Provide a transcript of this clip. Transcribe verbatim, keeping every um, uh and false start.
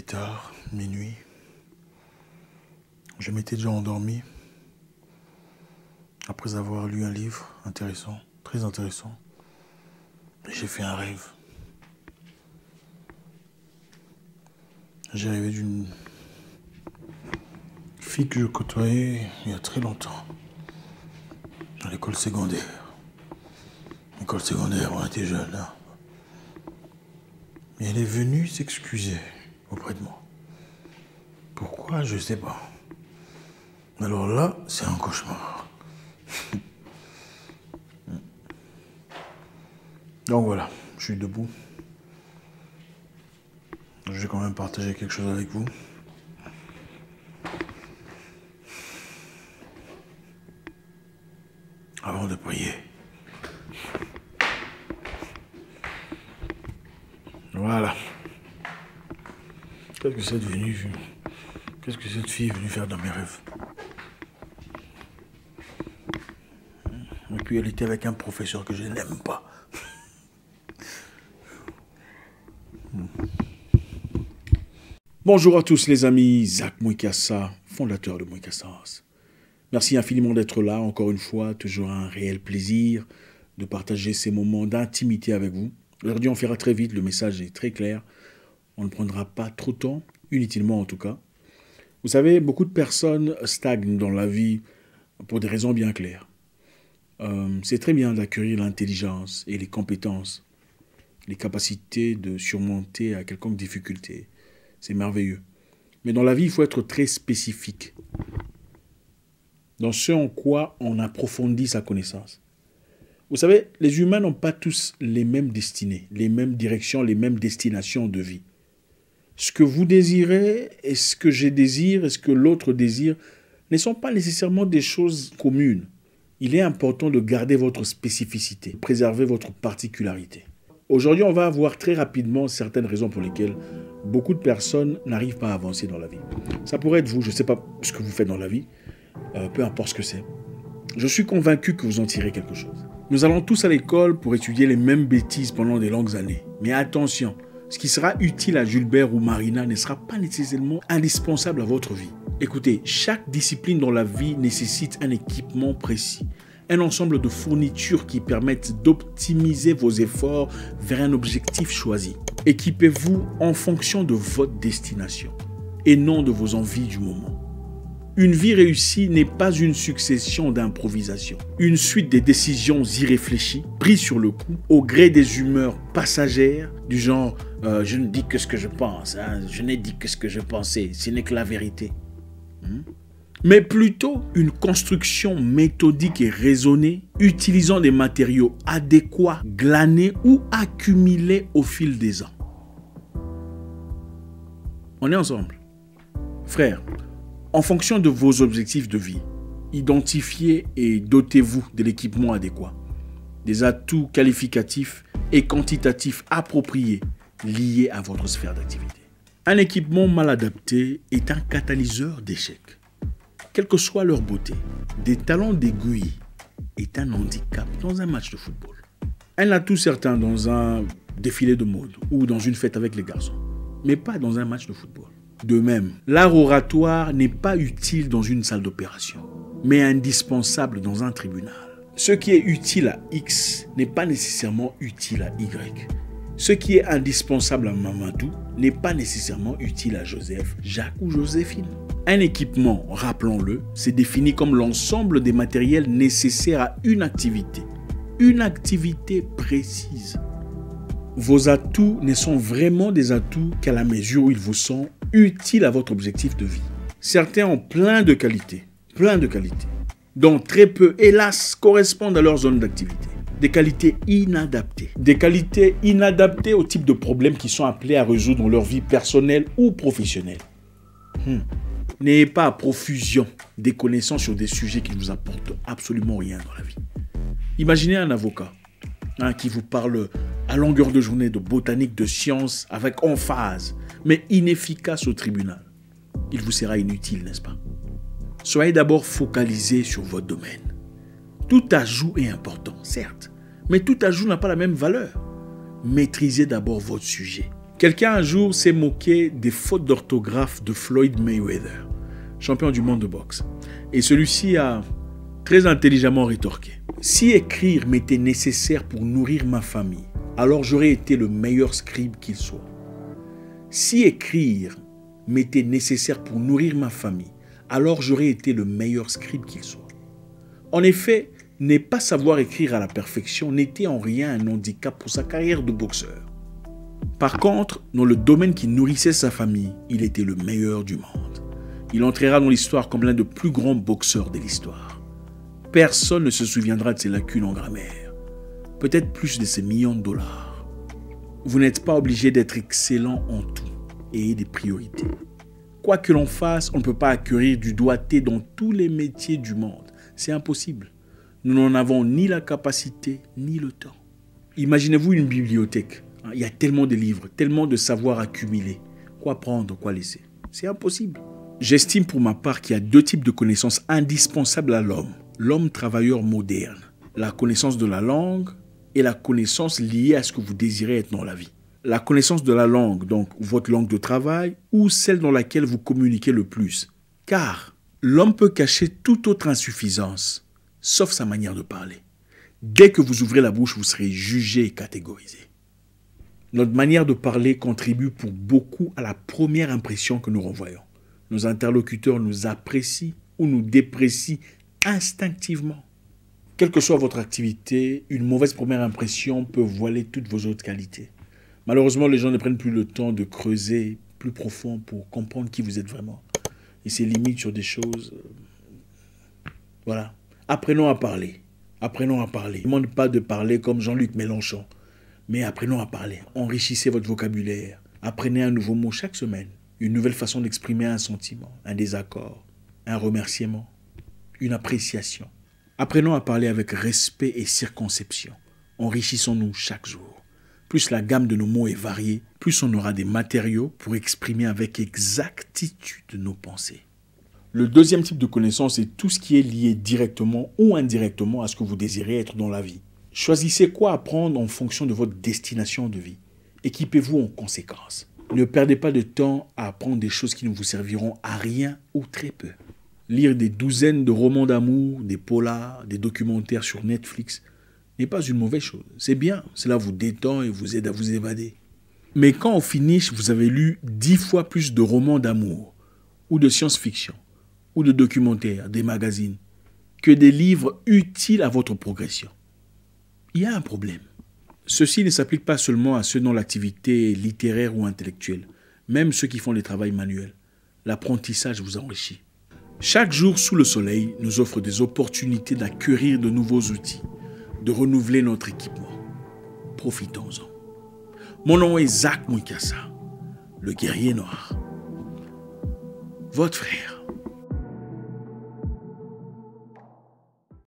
était tard, minuit. Je m'étais déjà endormi après avoir lu un livre intéressant, très intéressant. J'ai fait un rêve. J'ai rêvé d'une fille que je côtoyais il y a très longtemps, à l'école secondaire. L'école secondaire, on était jeunes, hein. Et elle est venue s'excuser auprès de moi. Pourquoi, je sais pas. Alors là, c'est un cauchemar. Donc voilà, je suis debout. Je vais quand même partager quelque chose avec vous. Avant de prier. Voilà. Qu'est-ce que c'est devenu? Qu'est-ce que cette fille est venue faire dans mes rêves? Et puis elle était avec un professeur que je n'aime pas. Bonjour à tous les amis, Zach Mouikassa, fondateur de Mouikassa. Merci infiniment d'être là, encore une fois, toujours un réel plaisir de partager ces moments d'intimité avec vous. Aujourd'hui on fera très vite, le message est très clair, on ne prendra pas trop de temps, inutilement en tout cas. Vous savez, beaucoup de personnes stagnent dans la vie pour des raisons bien claires. Euh, c'est très bien d'acquérir l'intelligence et les compétences, les capacités de surmonter à quelconque difficulté. C'est merveilleux. Mais dans la vie, il faut être très spécifique. Dans ce en quoi on approfondit sa connaissance. Vous savez, les humains n'ont pas tous les mêmes destinées, les mêmes directions, les mêmes destinations de vie. Ce que vous désirez et ce que je désire et ce que l'autre désire ne sont pas nécessairement des choses communes. Il est important de garder votre spécificité, préserver votre particularité. Aujourd'hui, on va voir très rapidement certaines raisons pour lesquelles beaucoup de personnes n'arrivent pas à avancer dans la vie. Ça pourrait être vous, je ne sais pas ce que vous faites dans la vie, euh, peu importe ce que c'est. Je suis convaincu que vous en tirez quelque chose. Nous allons tous à l'école pour étudier les mêmes bêtises pendant de longues années. Mais attention, ce qui sera utile à Gilbert ou Marina ne sera pas nécessairement indispensable à votre vie. Écoutez, chaque discipline dans la vie nécessite un équipement précis. Un ensemble de fournitures qui permettent d'optimiser vos efforts vers un objectif choisi. Équipez-vous en fonction de votre destination et non de vos envies du moment. Une vie réussie n'est pas une succession d'improvisations, une suite de décisions irréfléchies, prises sur le coup, au gré des humeurs passagères, du genre euh, « je ne dis que ce que je pense, hein, je n'ai dit que ce que je pensais, ce n'est que la vérité hmm ». Mais plutôt une construction méthodique et raisonnée, utilisant des matériaux adéquats, glanés ou accumulés au fil des ans. On est ensemble. Frères, en fonction de vos objectifs de vie, identifiez et dotez-vous de l'équipement adéquat, des atouts qualificatifs et quantitatifs appropriés liés à votre sphère d'activité. Un équipement mal adapté est un catalyseur d'échec. Quelle que soit leur beauté, des talons d'aiguille est un handicap dans un match de football. Un atout certain dans un défilé de mode ou dans une fête avec les garçons, mais pas dans un match de football. De même, l'art oratoire n'est pas utile dans une salle d'opération, mais indispensable dans un tribunal. Ce qui est utile à X n'est pas nécessairement utile à Y. Ce qui est indispensable à Mamadou n'est pas nécessairement utile à Joseph, Jacques ou Joséphine. Un équipement, rappelons-le, c'est défini comme l'ensemble des matériels nécessaires à une activité. Une activité précise. Vos atouts ne sont vraiment des atouts qu'à la mesure où ils vous sont utiles à votre objectif de vie. Certains ont plein de qualités, plein de qualités, dont très peu, hélas, correspondent à leur zone d'activité. Des qualités inadaptées. Des qualités inadaptées au type de problèmes qui sont appelés à résoudre dans leur vie personnelle ou professionnelle. Hmm. N'ayez pas à profusion des connaissances sur des sujets qui ne vous apportent absolument rien dans la vie. Imaginez un avocat hein, qui vous parle à longueur de journée de botanique, de sciences, avec emphase, mais inefficace au tribunal. Il vous sera inutile, n'est-ce pas? Soyez d'abord focalisé sur votre domaine. Tout ajout est important, certes, mais tout ajout n'a pas la même valeur. Maîtrisez d'abord votre sujet. Quelqu'un un jour s'est moqué des fautes d'orthographe de Floyd Mayweather, champion du monde de boxe. Et celui-ci a très intelligemment rétorqué. Si écrire m'était nécessaire pour nourrir ma famille, alors j'aurais été le meilleur scribe qu'il soit. Si écrire m'était nécessaire pour nourrir ma famille, alors j'aurais été le meilleur scribe qu'il soit. En effet, ne pas savoir écrire à la perfection n'était en rien un handicap pour sa carrière de boxeur. Par contre, dans le domaine qui nourrissait sa famille, il était le meilleur du monde. Il entrera dans l'histoire comme l'un des plus grands boxeurs de l'histoire. Personne ne se souviendra de ses lacunes en grammaire, peut-être plus de ses millions de dollars. Vous n'êtes pas obligé d'être excellent en tout et ayez des priorités. Quoi que l'on fasse, on ne peut pas acquérir du doigté dans tous les métiers du monde. C'est impossible. Nous n'en avons ni la capacité, ni le temps. Imaginez-vous une bibliothèque. Il y a tellement de livres, tellement de savoirs accumulés. Quoi prendre, quoi laisser? C'est impossible. J'estime pour ma part qu'il y a deux types de connaissances indispensables à l'homme. L'homme travailleur moderne. La connaissance de la langue et la connaissance liée à ce que vous désirez être dans la vie. La connaissance de la langue, donc votre langue de travail, ou celle dans laquelle vous communiquez le plus. Car l'homme peut cacher toute autre insuffisance, sauf sa manière de parler. Dès que vous ouvrez la bouche, vous serez jugé et catégorisé. Notre manière de parler contribue pour beaucoup à la première impression que nous renvoyons. Nos interlocuteurs nous apprécient ou nous déprécient instinctivement. Quelle que soit votre activité, une mauvaise première impression peut voiler toutes vos autres qualités. Malheureusement, les gens ne prennent plus le temps de creuser plus profond pour comprendre qui vous êtes vraiment. Et c'est limite sur des choses... Voilà. Apprenons à parler. Apprenons à parler. Je ne demande pas de parler comme Jean-Luc Mélenchon. Mais apprenons à parler. Enrichissez votre vocabulaire. Apprenez un nouveau mot chaque semaine. Une nouvelle façon d'exprimer un sentiment, un désaccord, un remerciement, une appréciation. Apprenons à parler avec respect et circonception. Enrichissons-nous chaque jour. Plus la gamme de nos mots est variée, plus on aura des matériaux pour exprimer avec exactitude nos pensées. Le deuxième type de connaissance est tout ce qui est lié directement ou indirectement à ce que vous désirez être dans la vie. Choisissez quoi apprendre en fonction de votre destination de vie. Équipez-vous en conséquence. Ne perdez pas de temps à apprendre des choses qui ne vous serviront à rien ou très peu. Lire des douzaines de romans d'amour, des polars, des documentaires sur Netflix n'est pas une mauvaise chose. C'est bien, cela vous détend et vous aide à vous évader. Mais quand au finish, vous avez lu dix fois plus de romans d'amour, ou de science-fiction, ou de documentaires, des magazines, que des livres utiles à votre progression, il y a un problème. Ceci ne s'applique pas seulement à ceux dont l'activité est littéraire ou intellectuelle, même ceux qui font des travaux manuels. L'apprentissage vous enrichit. Chaque jour sous le soleil nous offre des opportunités d'acquérir de nouveaux outils, de renouveler notre équipement. Profitons-en. Mon nom est Zach Mouikassa, le guerrier noir. Votre frère.